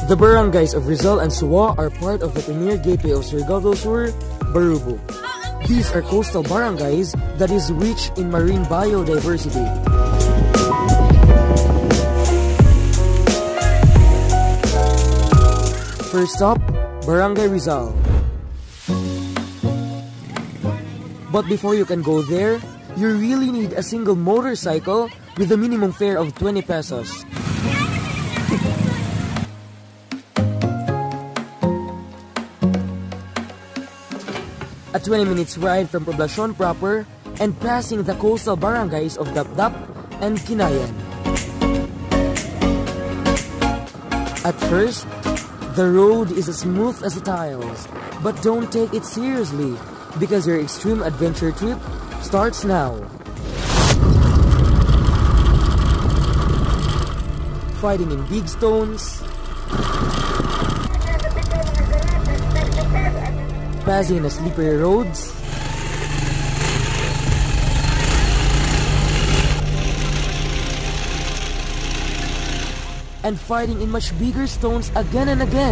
The barangays of Rizal and Suwa are part of the premier gateway of Surigao del Sur, Barubo. These are coastal barangays that is rich in marine biodiversity. First up, Barangay Rizal. But before you can go there, you really need a single motorcycle with a minimum fare of 20 pesos. A 20 minutes ride from Poblacion proper and passing the coastal barangays of Dapdap and Kinayan. At first, the road is as smooth as tiles, but don't take it seriously because your extreme adventure trip starts now. Fighting in big stones, passing in slippery roads, and fighting in much bigger stones again and again.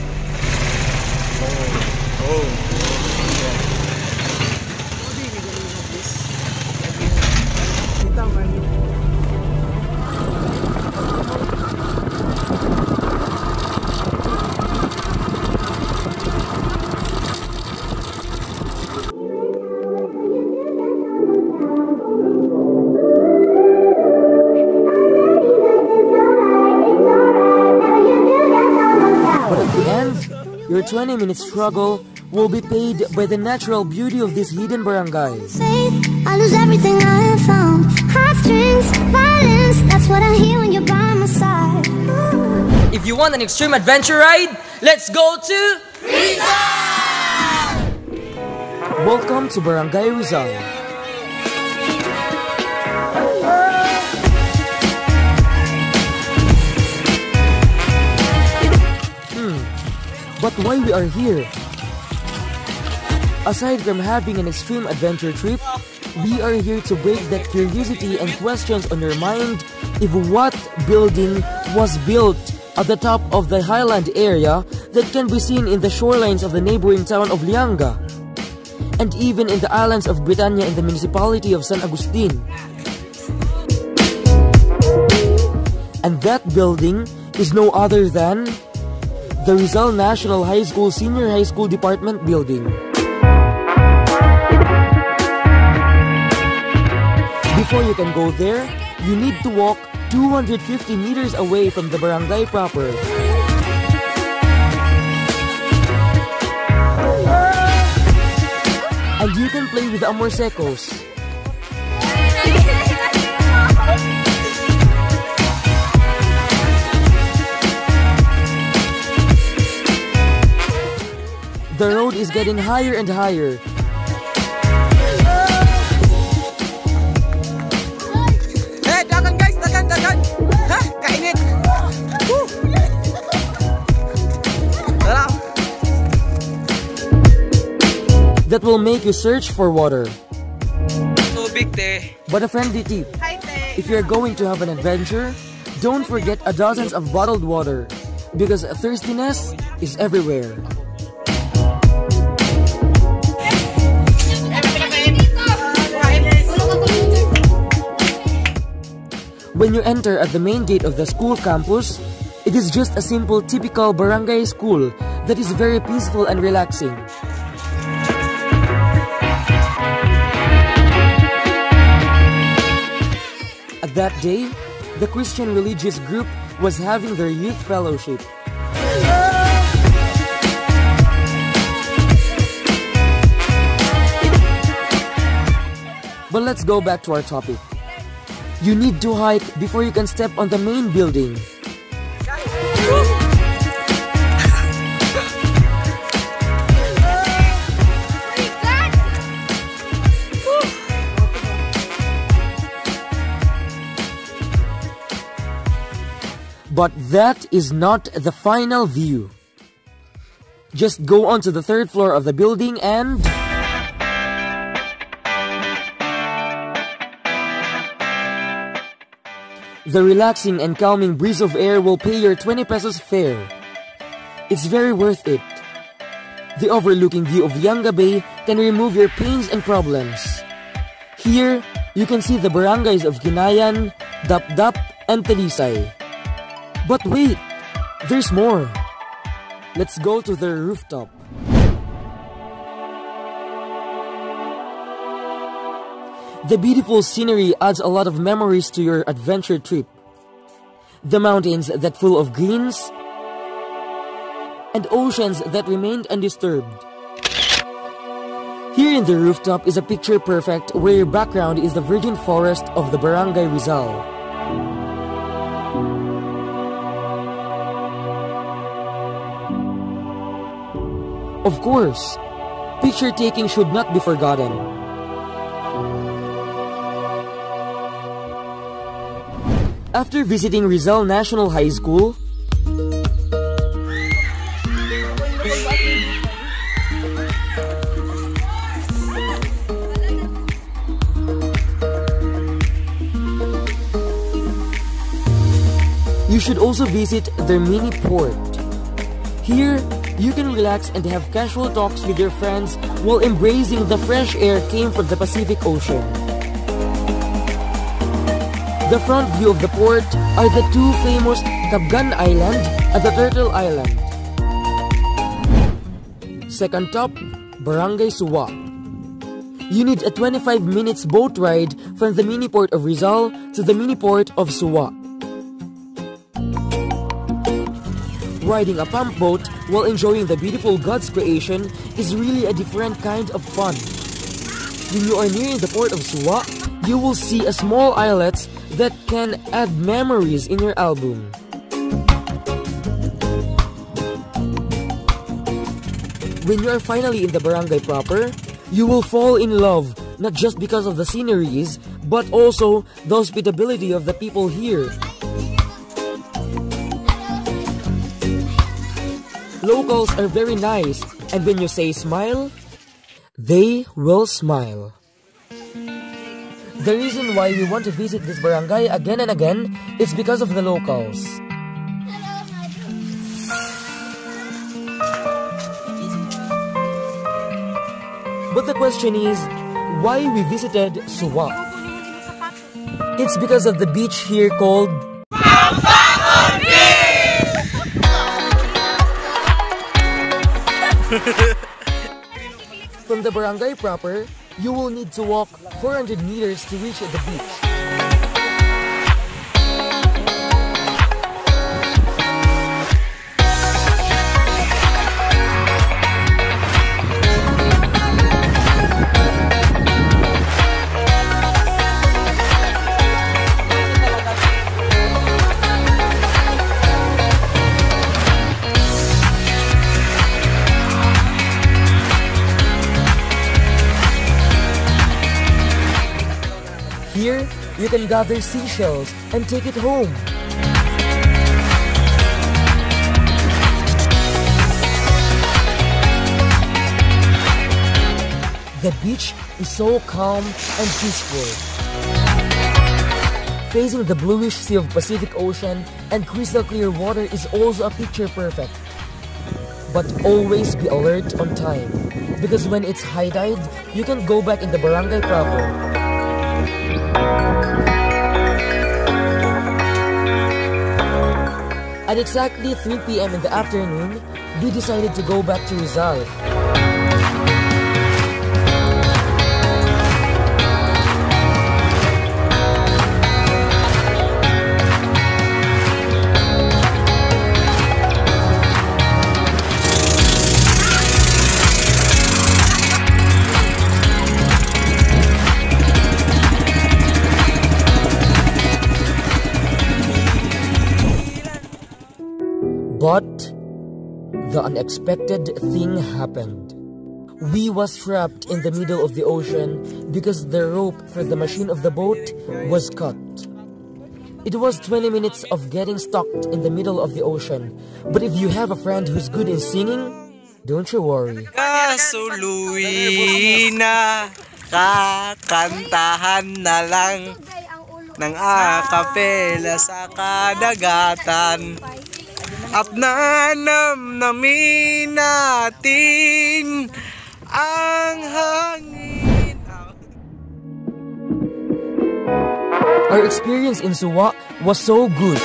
Your 20-minute struggle will be paid by the natural beauty of these hidden barangays. I lose everything I have found. Heartstrings, violence, that's what I hear when you're by my side. If you want an extreme adventure ride, let's go to Rizal! Welcome to Barangay Rizal. But why we are here? Aside from having an extreme adventure trip, we are here to break that curiosity and questions on your mind if what building was built at the top of the highland area that can be seen in the shorelines of the neighboring town of Lianga, and even in the islands of Britannia in the municipality of San Agustin. And that building is no other than the Rizal National High School Senior High School Department Building. Before you can go there, you need to walk 250 meters away from the barangay proper. And you can play with the amor secos. The road is getting higher and higher. Hey, dagan guys, dagan. Ha, kainit. That will make you search for water. So big day. But a friendly tip. If you're going to have an adventure, don't forget a dozens of bottled water because thirstiness is everywhere. When you enter at the main gate of the school campus, it is just a simple typical barangay school that is very peaceful and relaxing. At that day, the Christian religious group was having their youth fellowship. But let's go back to our topic. You need to hike before you can step on the main building. But that is not the final view. Just go on to the third floor of the building and the relaxing and calming breeze of air will pay your 20 pesos fare. It's very worth it. The overlooking view of Yanga Bay can remove your pains and problems. Here, you can see the barangays of Ginayan, Dapdap, and Talisay. But wait, there's more. Let's go to the rooftop. The beautiful scenery adds a lot of memories to your adventure trip. The mountains that full of greens and oceans that remained undisturbed. Here in the rooftop is a picture perfect where your background is the virgin forest of the Barangay Rizal. Of course, picture taking should not be forgotten. After visiting Rizal National High School, you should also visit their mini port. Here, you can relax and have casual talks with your friends while embracing the fresh air came from the Pacific Ocean. The front view of the port are the two famous Cabgan Island and the Turtle Island. Second top, Barangay Suwa. You need a 25 minutes boat ride from the mini port of Rizal to the mini port of Suwa. Riding a pump boat while enjoying the beautiful God's creation is really a different kind of fun. When you are nearing the port of Suwa, you will see a small islets that can add memories in your album. When you are finally in the barangay proper, you will fall in love not just because of the sceneries, but also the hospitality of the people here. Locals are very nice, and when you say smile, they will smile. The reason why we want to visit this barangay again and again is because of the locals. But the question is, why we visited Suwa? It's because of the beach here called From the barangay proper, you will need to walk 400 meters to reach the beach. Here, you can gather seashells and take it home. The beach is so calm and peaceful. Facing the bluish sea of Pacific Ocean and crystal clear water is also a picture perfect. But always be alert on time, because when it's high tide, you can go back in the barangay proper. At exactly 3 p.m. in the afternoon, we decided to go back to Rizal. But the unexpected thing happened. We was trapped in the middle of the ocean because the rope for the machine of the boat was cut. It was 20 minutes of getting stuck in the middle of the ocean. But if you have a friend who's good in singing, don't you worry. Kasuluwi na, kakantahan na lang ng akapela sa kadagatan. At nanamnamin natin ang hangin. Our experience in Suwa was so good.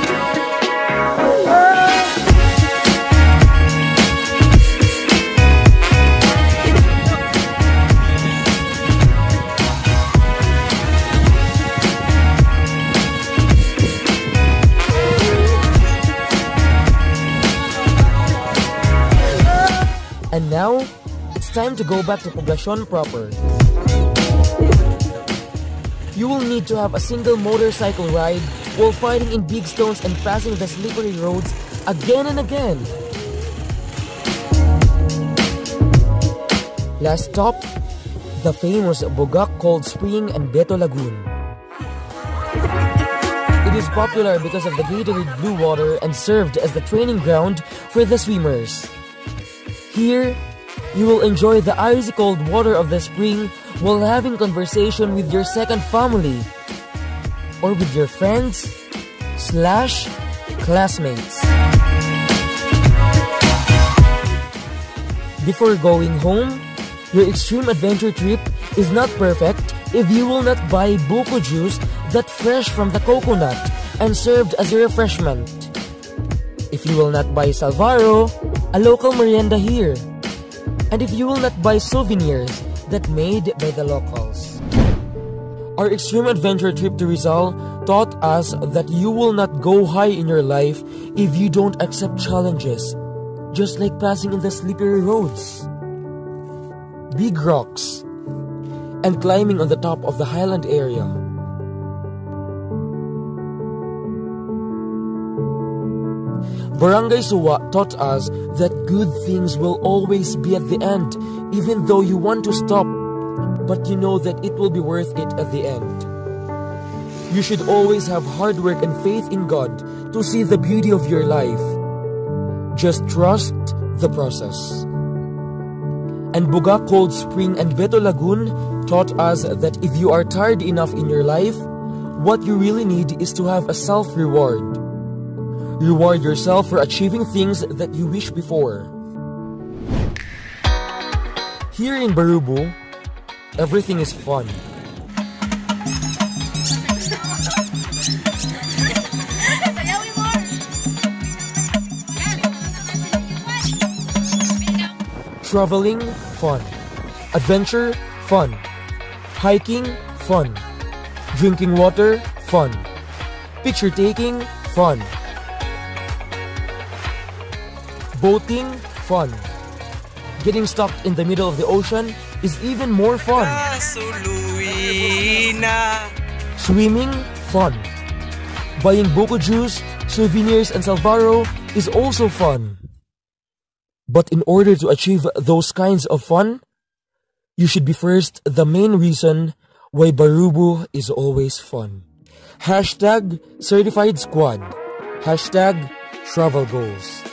And now, it's time to go back to Poblacion proper. You will need to have a single motorcycle ride while fighting in big stones and passing the slippery roads again and again. Last stop, the famous Bugak Cold Spring and Beto Lagoon. It is popular because of the Gatorade blue water and served as the training ground for the swimmers. Here, you will enjoy the icy cold water of the spring while having conversation with your second family or with your friends/classmates. Before going home, your extreme adventure trip is not perfect if you will not buy buko juice that fresh from the coconut and served as a refreshment. If you will not buy Salvaro, a local merienda here. And if you will not buy souvenirs that made by the locals. Our extreme adventure trip to Rizal taught us that you will not go high in your life if you don't accept challenges, just like passing in the slippery roads, big rocks, and climbing on the top of the highland area. Barangay Suwa taught us that good things will always be at the end, even though you want to stop, but you know that it will be worth it at the end. You should always have hard work and faith in God to see the beauty of your life. Just trust the process. And Bugak Cold Spring and Beto Lagoon taught us that if you are tired enough in your life, what you really need is to have a self-reward. Reward yourself for achieving things that you wish before. Here in Barubu, everything is fun. Traveling, fun. Adventure, fun. Hiking, fun. Drinking water, fun. Picture taking, fun. Boating, fun. Getting stuck in the middle of the ocean is even more fun. Swimming, fun. Buying buko juice, souvenirs, and Salvaro is also fun. But in order to achieve those kinds of fun, you should be first the main reason why Barubu is always fun. #Certified Squad. #Travel Goals.